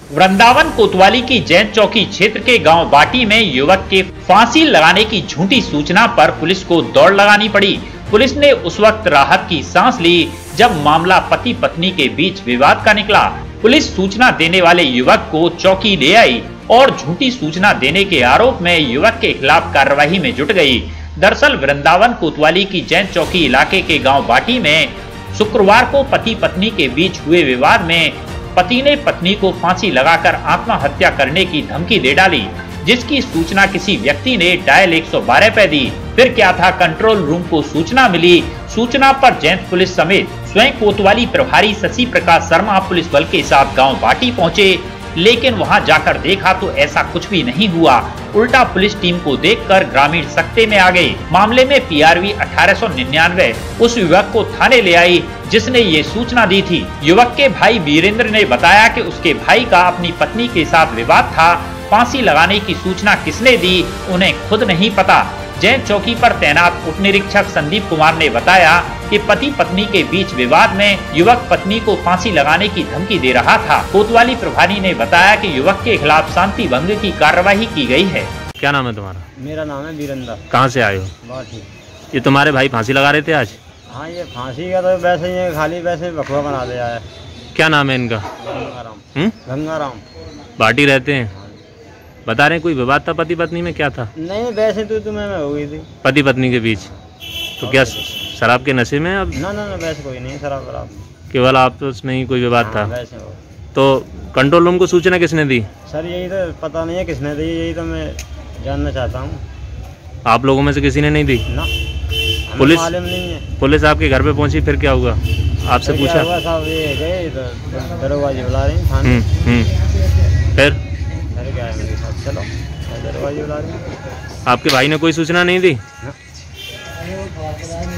वृंदावन कोतवाली की जैन चौकी क्षेत्र के गांव बाटी में युवक के फांसी लगाने की झूठी सूचना पर पुलिस को दौड़ लगानी पड़ी। पुलिस ने उस वक्त राहत की सांस ली जब मामला पति पत्नी के बीच विवाद का निकला। पुलिस सूचना देने वाले युवक को चौकी ले आई और झूठी सूचना देने के आरोप में युवक के खिलाफ कार्रवाई में जुट गई। दरअसल वृंदावन कोतवाली की जैन चौकी इलाके के गाँव बाटी में शुक्रवार को पति पत्नी के बीच हुए विवाद में पति ने पत्नी को फांसी लगाकर आत्महत्या करने की धमकी दे डाली, जिसकी सूचना किसी व्यक्ति ने डायल 112 पे दी। फिर क्या था, कंट्रोल रूम को सूचना मिली। सूचना पर जैन पुलिस समेत स्वयं कोतवाली प्रभारी शशि प्रकाश शर्मा पुलिस बल के साथ गांव बाटी पहुंचे, लेकिन वहां जाकर देखा तो ऐसा कुछ भी नहीं हुआ। उल्टा पुलिस टीम को देखकर ग्रामीण सकते में आ गए। मामले में PRV 1899 उस युवक को थाने ले आई जिसने ये सूचना दी थी। युवक के भाई वीरेंद्र ने बताया कि उसके भाई का अपनी पत्नी के साथ विवाद था। फांसी लगाने की सूचना किसने दी उन्हें खुद नहीं पता। जैन चौकी पर तैनात उप निरीक्षक संदीप कुमार ने बताया कि पति पत्नी के बीच विवाद में युवक पत्नी को फांसी लगाने की धमकी दे रहा था। कोतवाली प्रभारी ने बताया कि युवक के खिलाफ शांति भंग की कार्रवाई की गई है। क्या नाम है तुम्हारा? मेरा नाम है वीरेंद्र। कहाँ से आए हो? बाटी। ये तुम्हारे भाई फांसी लगा रहे थे आज? हाँ, ये फांसी का तो वैसे ही खाली वैसे बखुआ बना दिया है। क्या नाम है इनका? गंगाराम। गंगाराम बाटी रहते हैं। बता रहे हैं कोई विवाद था पति पत्नी में, क्या था? नहीं, वैसे तो तुम्हें में हो गई थी पति पत्नी के बीच। तो क्या शराब के नशे में? अब ना वैसे कोई नहीं, शराब वराब, केवल आपस में ही कोई विवाद था। वैसे हो। तो कंट्रोल रूम को सूचना किसने दी? सर यही तो पता नहीं है किसने दी, यही तो मैं जानना चाहता हूँ। आप लोगों में से किसी ने नहीं दी? ना, पुलिस मालूम नहीं है। पुलिस आपके घर पे पहुंची, फिर क्या हुआ? आपसे पूछा? साहब ये गए तो दरोगाजी बुला रही थाने। फिर क्या है मेरे साथ, चलो दरोगाजी बुला रही। आपके भाई ने कोई सूचना नहीं दी?